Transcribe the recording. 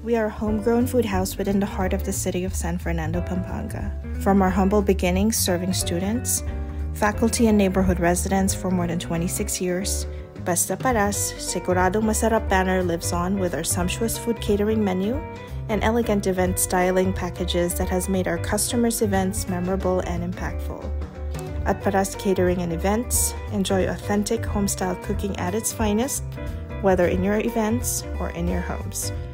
We are a homegrown food house within the heart of the city of San Fernando, Pampanga. From our humble beginnings serving students, faculty, and neighborhood residents for more than 26 years, Basta Paras, Siguradong Masarap banner lives on with our sumptuous food catering menu and elegant event styling packages that has made our customers' events memorable and impactful. At Paras Catering and Events, enjoy authentic home-style cooking at its finest, whether in your events or in your homes.